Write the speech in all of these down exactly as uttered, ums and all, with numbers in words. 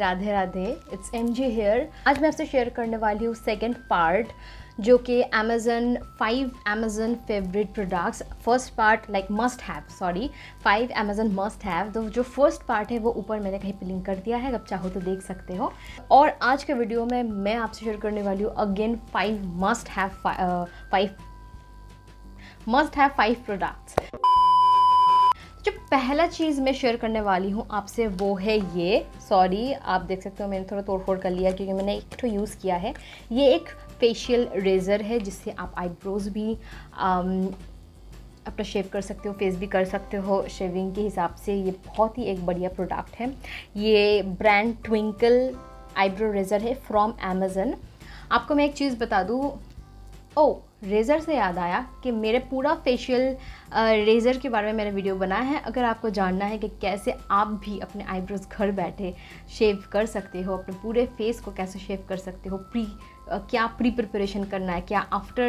Radhe Radhe, it's M G here. आज मैं आपसे शेयर करने वाली हूँ सेकेंड पार्ट, जो कि Amazon five Amazon favourite products. First part like must have, sorry five Amazon must have. तो जो फर्स्ट पार्ट है वो ऊपर मैंने कहीं पे लिंक कर दिया है, अब चाहो तो देख सकते हो। और आज के वीडियो में मैं आपसे शेयर करने वाली हूँ again five must have five must have five products. जो पहला चीज़ मैं शेयर करने वाली हूँ आपसे वो है ये, सॉरी आप देख सकते हो मैंने थोड़ा तोड़ फोड़ कर लिया क्योंकि मैंने एक तो यूज़ किया है। ये एक फेशियल रेज़र है जिससे आप आईब्रोज भी आम, अपना शेव कर सकते हो, फेस भी कर सकते हो शेविंग के हिसाब से। ये बहुत ही एक बढ़िया प्रोडक्ट है। ये ब्रांड ट्विंकल आईब्रो रेज़र है फ्रॉम अमेजन। आपको मैं एक चीज़ बता दूँ, ओ रेज़र से याद आया कि मेरे पूरा फेशियल रेज़र के बारे में मैंने वीडियो बनाया है। अगर आपको जानना है कि कैसे आप भी अपने आईब्रोज घर बैठे शेव कर सकते हो, अपने पूरे फेस को कैसे शेव कर सकते हो, प्री Uh, क्या प्री प्रिपरेशन करना है, क्या आफ्टर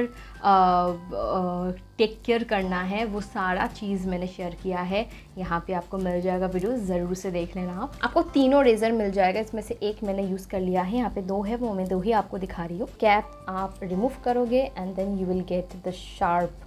टेक केयर करना है, वो सारा चीज़ मैंने शेयर किया है। यहाँ पे आपको मिल जाएगा, वीडियो ज़रूर से देख लेना। आप आपको तीनों रेज़र मिल जाएगा, इसमें से एक मैंने यूज़ कर लिया है। यहाँ पे दो है, वो मैं दो ही आपको दिखा रही हूँ। कैप आप रिमूव करोगे and then you will get the sharp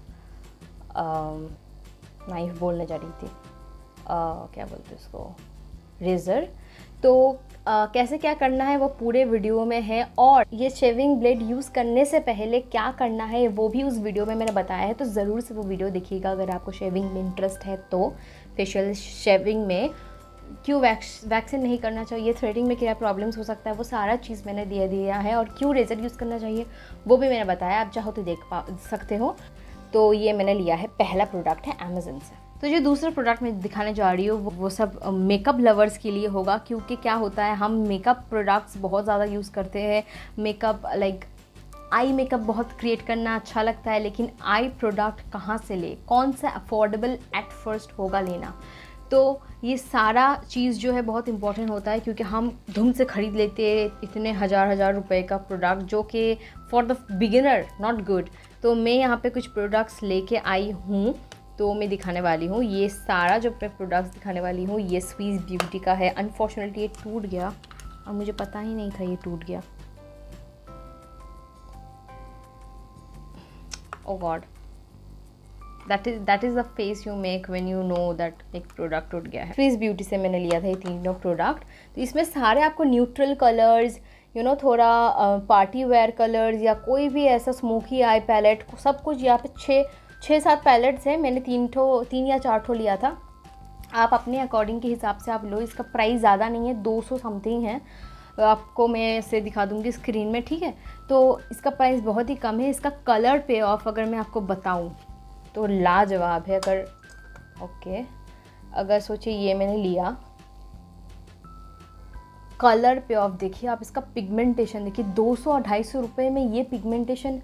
knife बोलने जा रही थी, uh, क्या बोलते हैं उसको, रेज़र। तो Uh, कैसे क्या करना है वो पूरे वीडियो में है, और ये शेविंग ब्लेड यूज़ करने से पहले क्या करना है वो भी उस वीडियो में मैंने बताया है। तो ज़रूर से वो वीडियो देखिएगा अगर आपको शेविंग में इंटरेस्ट है। तो फेशियल शेविंग में क्यों वैक्स वैक्सिन नहीं करना चाहिए, थ्रेडिंग में क्या प्रॉब्लम्स हो सकता है, वो सारा चीज़ मैंने दे दिया है। और क्यों रेज़र यूज़ करना चाहिए वो भी मैंने बताया, आप चाहो तो देख पा सकते हो। तो ये मैंने लिया है, पहला प्रोडक्ट है अमेजन से। तो जो दूसरा प्रोडक्ट मैं दिखाने जा रही हूँ वो, वो सब मेकअप लवर्स के लिए होगा, क्योंकि क्या होता है हम मेकअप प्रोडक्ट्स बहुत ज़्यादा यूज़ करते हैं। मेकअप लाइक आई मेकअप बहुत क्रिएट करना अच्छा लगता है, लेकिन आई प्रोडक्ट कहाँ से ले, कौन सा अफोर्डेबल एट फर्स्ट होगा लेना। तो ये सारा चीज़ जो है बहुत इंपॉर्टेंट होता है, क्योंकि हम धूम से ख़रीद लेते हैं इतने हज़ार हज़ार रुपए का प्रोडक्ट, जो कि for the beginner not good. तो मैं यहाँ पे कुछ प्रोडक्ट्स लेके आई हूँ, तो मैं दिखाने वाली हूँ। ये सारा जो मैं प्रोडक्ट्स दिखाने वाली हूँ ये स्वीज ब्यूटी का है। अनफॉर्चुनेटली ये टूट गया और मुझे पता ही नहीं था ये टूट गया। Oh God, that is that is the face you make when you know that एक प्रोडक्ट टूट गया है। स्वीज ब्यूटी से मैंने लिया था ये तीनों प्रोडक्ट। तो इसमें सारे आपको न्यूट्रल कलर्स, यू नो थोड़ा पार्टी वेयर कलर्स या कोई भी ऐसा स्मोकी आई पैलेट, सब कुछ यहाँ पे छः छः सात पैलेट्स हैं। मैंने तीन ठो तीन या चार ठो लिया था। आप अपने अकॉर्डिंग के हिसाब से आप लो। इसका प्राइस ज़्यादा नहीं है, दो सौ समथिंग है। आपको मैं इसे दिखा दूँगी स्क्रीन में, ठीक है। तो इसका प्राइस बहुत ही कम है। इसका कलर पे ऑफ अगर मैं आपको बताऊँ तो लाजवाब है। अगर ओके अगर सोचिए ये मैंने लिया, कलर पे ऑफ देखिए आप, इसका पिगमेंटेशन देखिए, दो सौ अढ़ाई सौ रुपये में ये pigmentation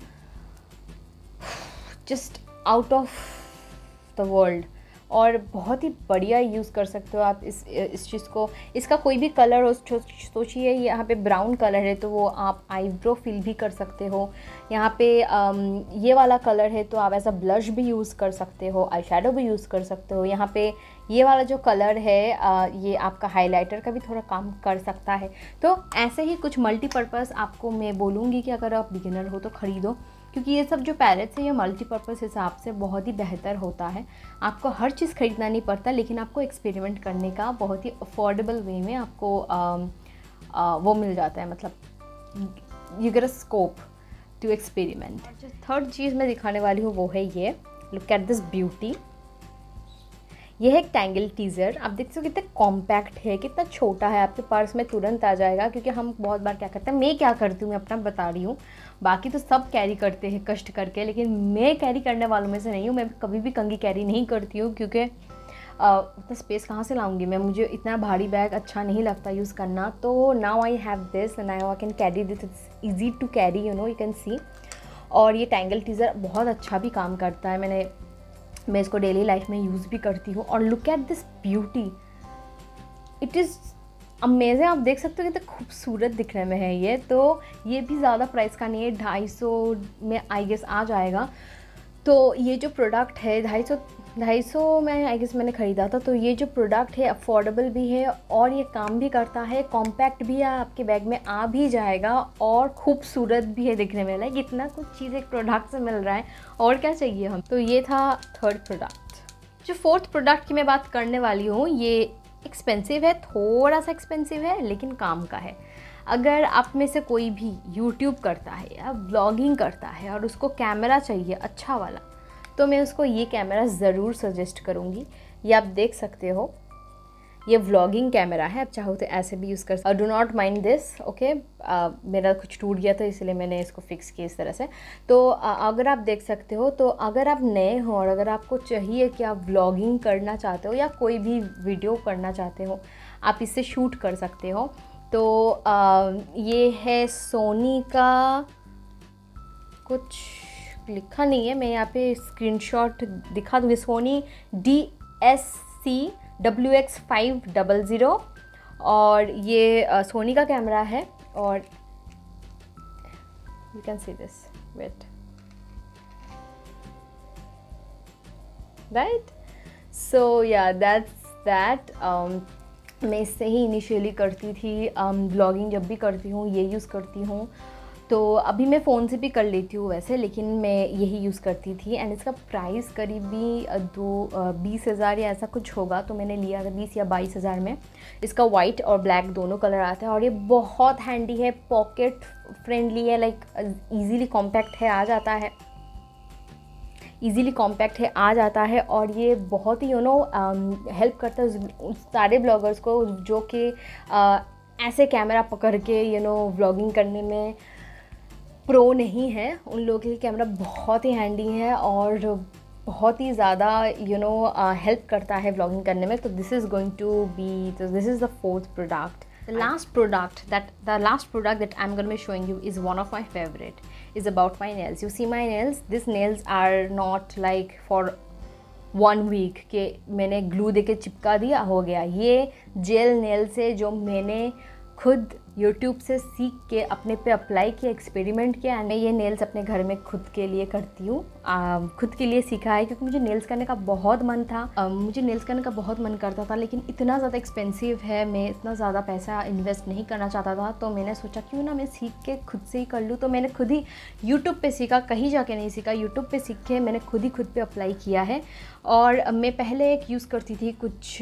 just out of the world. और बहुत ही बढ़िया यूज़ कर सकते हो आप इस इस चीज़ को। इसका कोई भी कलर हो, सोचिए यहाँ पे ब्राउन कलर है तो वो आप आईब्रो फिल भी कर सकते हो। यहाँ पे आम, ये वाला कलर है तो आप ऐसा ब्लश भी यूज़ कर सकते हो, आई शेडो भी यूज़ कर सकते हो। यहाँ पे ये वाला जो कलर है आ, ये आपका हाइलाइटर का भी थोड़ा काम कर सकता है। तो ऐसे ही कुछ मल्टीपर्पज़ आपको मैं बोलूँगी कि अगर आप बिगिनर हो तो ख़रीदो, क्योंकि ये सब जो पैलेट्स है ये मल्टीपर्पज़ हिसाब से बहुत ही बेहतर होता है। आपको हर चीज़ ख़रीदना नहीं पड़ता, लेकिन आपको एक्सपेरिमेंट करने का बहुत ही अफोर्डेबल वे में आपको आ, आ, वो मिल जाता है, मतलब you get a scope to experiment. जो थर्ड चीज़ मैं दिखाने वाली हूँ वो है ये, लुक एट दिस ब्यूटी। यह है एक टैंगल टीज़र। आप देख सकते हो कितना कॉम्पैक्ट है, कितना छोटा है, आपके पर्स में तुरंत आ जाएगा। क्योंकि हम बहुत बार क्या करते हैं, मैं क्या करती हूँ मैं अपना बता रही हूँ, बाकी तो सब कैरी करते हैं कष्ट करके, लेकिन मैं कैरी करने वालों में से नहीं हूँ। मैं कभी भी कंघी कैरी नहीं करती हूँ, क्योंकि उतना स्पेस कहाँ से लाऊंगी मैं, मुझे इतना भारी बैग अच्छा नहीं लगता यूज़ करना। तो now I have this and now I can carry this, it's easy to carry, you know, you can see. और ये टैंगल टीज़र बहुत अच्छा भी काम करता है। मैंने मैं इसको डेली लाइफ में यूज़ भी करती हूँ। और look at this beauty, it is amazing. आप देख सकते हो कितना खूबसूरत दिखने में है ये। तो ये भी ज़्यादा प्राइस का नहीं है, ढाई सौ में आई गेस आ जाएगा। तो ये जो प्रोडक्ट है ढाई सौ ढाई सौ में आई गेस मैंने ख़रीदा था। तो ये जो प्रोडक्ट है अफोर्डेबल भी है और ये काम भी करता है, कॉम्पैक्ट भी है, आपके बैग में आ भी जाएगा और खूबसूरत भी है दिखने में। लाइक इतना कुछ चीज़ एक प्रोडक्ट से मिल रहा है, और क्या चाहिए हम। तो ये था थर्ड प्रोडक्ट। जो फोर्थ प्रोडक्ट की मैं बात करने वाली हूँ, ये एक्सपेंसिव है, थोड़ा सा एक्सपेंसिव है, लेकिन काम का है। अगर आप में से कोई भी यूट्यूब करता है या ब्लॉगिंग करता है और उसको कैमरा चाहिए अच्छा वाला, तो मैं उसको ये कैमरा ज़रूर सजेस्ट करूँगी। ये आप देख सकते हो, ये व्लॉगिंग कैमरा है, आप चाहो तो ऐसे भी यूज़ कर सकते। Do not mind this, okay. मेरा कुछ टूट गया था इसलिए मैंने इसको फिक्स किया इस तरह से। तो uh, अगर आप देख सकते हो, तो अगर आप नए हो और अगर आपको चाहिए कि आप व्लॉगिंग करना चाहते हो या कोई भी वीडियो करना चाहते हो, आप इससे शूट कर सकते हो। तो uh, ये है सोनी का, कुछ लिखा नहीं है, मैं यहाँ पे स्क्रीनशॉट दिखा दूँगी। Sony D S C W X five double zero, और ये uh, सोनी का कैमरा है। और you can see this, wait, right. So yeah that's that. मैं इससे ही इनिशियली करती थी ब्लॉगिंग, um, जब भी करती हूँ ये यूज़ करती हूँ। तो अभी मैं फ़ोन से भी कर लेती हूँ वैसे, लेकिन मैं यही यूज़ करती थी। एंड इसका प्राइस करीबी दो बीस हज़ार या ऐसा कुछ होगा, तो मैंने लिया था बीस या बाईस हज़ार में। इसका वाइट और ब्लैक दोनों कलर आता है, और ये बहुत हैंडी है, पॉकेट फ्रेंडली है, लाइक इजीली कॉम्पैक्ट है, आ जाता है इजीली कॉम्पैक्ट है आ जाता है और ये बहुत ही यू नो हेल्प करता है उस सारे ब्लॉगर्स को जो कि uh, ऐसे कैमरा पकड़ के यू नो व्लॉगिंग करने में प्रो नहीं है। उन लोगों के लिए कैमरा बहुत ही हैंडी है और बहुत ही ज़्यादा यू नो हेल्प करता है व्लॉगिंग करने में। तो this is going to be this is the fourth product. The last product that the last product that I'm going to be showing you is one of my favorite. Is about my nails. You see my nails? These nails are not like for one week के मैंने glue देके चिपका दिया हो गया। ये jail nails है जो मैंने खुद यूट्यूब से सीख के अपने पे अप्लाई किया, एक्सपेरिमेंट किया। मैं ये नेल्स अपने घर में खुद के लिए करती हूँ, खुद के लिए सीखा है क्योंकि मुझे नेल्स करने का बहुत मन था। आ, मुझे नेल्स करने का बहुत मन करता था, लेकिन इतना ज़्यादा एक्सपेंसिव है, मैं इतना ज़्यादा पैसा इन्वेस्ट नहीं करना चाहता था। तो मैंने सोचा क्यों ना मैं सीख के खुद से ही कर लूँ। तो मैंने खुद ही यूट्यूब पे सीखा, कहीं जाके नहीं सीखा, यूट्यूब पे सीख के मैंने खुद ही खुद पे अप्लाई किया है। और मैं पहले एक यूज़ करती थी, कुछ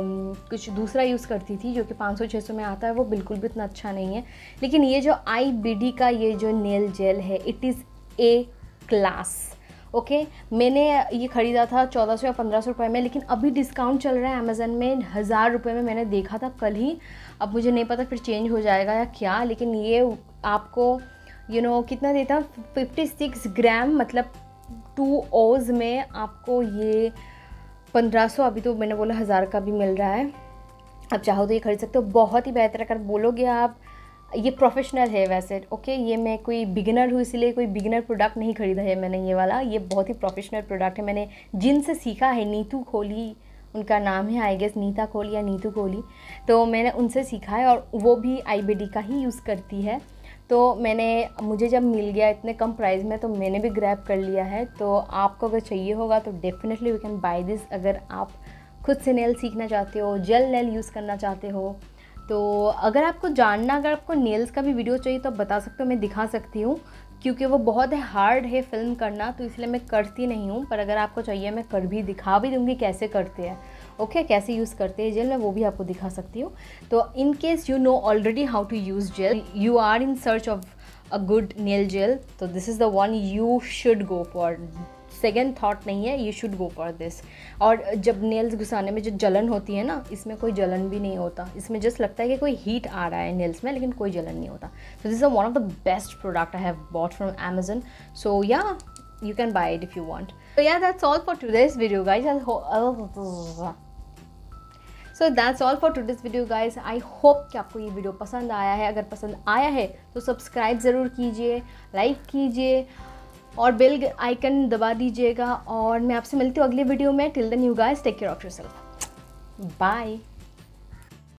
कुछ दूसरा यूज़ करती थी जो कि पाँच सौ छः सौ में आता है, वो बिल्कुल भी इतना अच्छा नहीं है। लेकिन ये जो आई बी डी का ये जो नेल जेल है, it is a class. Okay, मैंने ये ख़रीदा था चौदह सौ या पंद्रह सौ रुपये में, लेकिन अभी डिस्काउंट चल रहा है अमेज़न में, हज़ार रुपये में मैंने देखा था कल ही। अब मुझे नहीं पता फिर चेंज हो जाएगा या क्या, लेकिन ये आपको यू you नो know, कितना देता, फिफ्टी सिक्स ग्राम मतलब टू ओज में आपको ये पंद्रह सौ, अभी तो मैंने बोला हज़ार का भी मिल रहा है। आप चाहो तो ये खरीद सकते हो, बहुत ही बेहतर। अगर बोलोगे आप ये प्रोफेशनल है वैसे, ओके, ये मैं कोई बिगिनर हूँ इसलिए कोई बिगिनर प्रोडक्ट नहीं ख़रीदा है मैंने ये वाला, ये बहुत ही प्रोफेशनल प्रोडक्ट है। मैंने जिनसे सीखा है, नीतू खोली उनका नाम है, आई गेस नीता कोहली या नीतू कोहली, तो मैंने उनसे सीखा है और वो भी आई बी डी का ही यूज़ करती है। तो मैंने मुझे जब मिल गया इतने कम प्राइस में, तो मैंने भी ग्रैब कर लिया है। तो आपको अगर चाहिए होगा तो definitely we can buy this. अगर आप खुद से नेल सीखना चाहते हो, जेल नेल यूज़ करना चाहते हो, तो अगर आपको जानना, अगर आपको नेल्स का भी वीडियो चाहिए तो आप बता सकते हो, मैं दिखा सकती हूँ, क्योंकि वो बहुत हार्ड है फिल्म करना, तो इसलिए मैं करती नहीं हूँ। पर अगर आपको चाहिए मैं कर भी दिखा भी दूँगी कैसे करते हैं, ओके okay, कैसे यूज़ करते हैं जेल, मैं वो भी आपको दिखा सकती हूँ। तो in case you know already how to use gel, you are in search of a good nail gel, तो this is the one you should go for. Second thought नहीं है, you should go for this. और जब nails घुसाने में जो जलन होती है ना, इसमें कोई जलन भी नहीं होता, इसमें जस्ट लगता है कि कोई हीट आ रहा है नेल्स में, लेकिन कोई जलन नहीं होता। So this is one of the best product I have bought from Amazon. So yeah you can buy it if you want. So yeah, that's all for today's video guys. So that's all for today's video guys. I hope कि आपको ये video पसंद आया है। अगर पसंद आया है तो सब्सक्राइब ज़रूर कीजिए, लाइक कीजिए और बेल आइकन दबा दीजिएगा। और मैं आपसे मिलती हूँ अगली वीडियो में। Till then you guys take care of yourself, bye.